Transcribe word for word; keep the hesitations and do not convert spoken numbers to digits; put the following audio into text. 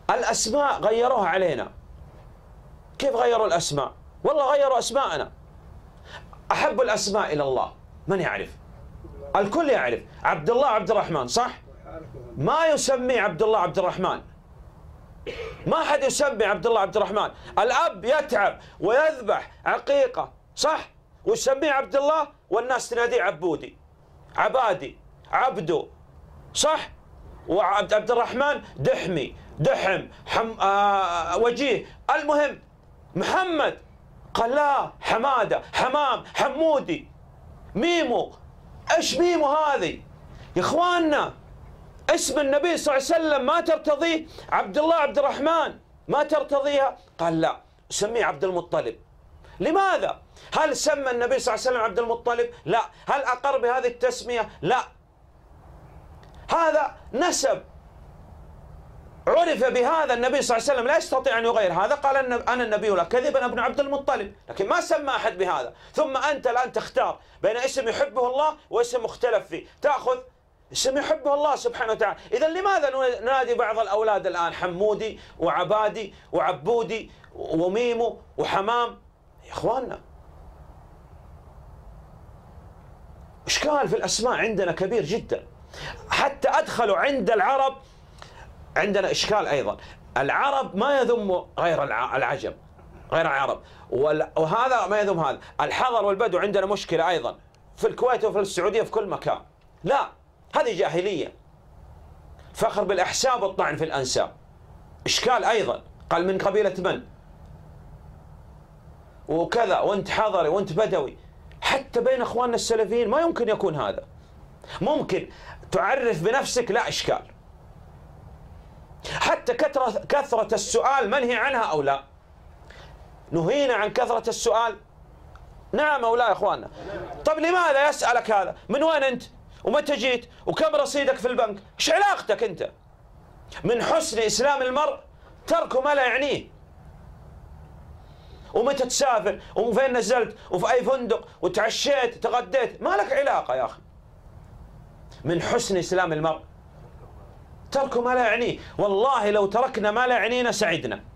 الأسماء غيروها علينا. كيف غيروا الأسماء؟ والله غيروا أسماءنا. أحب الأسماء إلى الله من يعرف؟ الكل يعرف. عبد الله عبد الرحمن، صح؟ ما يسمي عبد الله عبد الرحمن، ما حد يسمي عبد الله عبد الرحمن. الأب يتعب ويذبح عقيقة، صح؟ ويسميه عبد الله والناس تناديه عبودي، عبادي، عبدو، صح؟ وعبد عبد الرحمن دحمي، دحم، حم آه وجيه. المهم محمد قال لا، حمادة، حمام، حمودي، ميمو. ايش ميمو هذه؟ يا اخواننا اسم النبي صلى الله عليه وسلم ما ترتضيه؟ عبد الله عبد الرحمن ما ترتضيها؟ قال لا، سميه عبد المطلب. لماذا؟ هل سمى النبي صلى الله عليه وسلم عبد المطلب؟ لا. هل أقر بهذه التسمية؟ لا. هذا نسب عرف بهذا النبي صلى الله عليه وسلم، لا يستطيع أن يغير هذا. قال أنا النبي لا كذب، أنا ابن عبد المطلب، لكن ما سمى أحد بهذا. ثم أنت الآن تختار بين اسم يحبه الله واسم مختلف فيه، تأخذ اسم يحبه الله سبحانه وتعالى. إذا لماذا ننادي بعض الأولاد الآن حمودي وعبادي وعبودي وميمو وحمام؟ يا إخواننا إشكال في الأسماء عندنا كبير جدا. حتى أدخلوا عند العرب عندنا إشكال أيضا. العرب ما يذم غير العجم، غير العرب، وهذا ما يذم هذا. الحضر والبدو عندنا مشكلة أيضا في الكويت وفي السعودية في كل مكان. لا، هذه جاهلية، فخر بالأحساب والطعن في الأنساب. إشكال أيضا، قال من قبيلة من وكذا، وانت حضري وانت بدوي. حتى بين اخواننا السلفيين ما يمكن يكون هذا. ممكن تعرف بنفسك، لا إشكال. حتى كثرة كثرة السؤال منهي عنها أو لا؟ نهينا عن كثرة السؤال؟ نعم أو لا يا اخواننا؟ طب لماذا يسألك هذا؟ من وين أنت؟ ومتى جيت؟ وكم رصيدك في البنك؟ ايش علاقتك أنت؟ من حسن إسلام المرء ترك ما لا يعنيه. ومتى تسافر؟ وفين نزلت؟ وفي أي فندق؟ وتعشيت؟ تغديت؟ ما لك علاقة يا أخي. من حسن إسلام المرء ترك ما لا يعنيه. والله لو تركنا ما لا يعنينا سعدنا.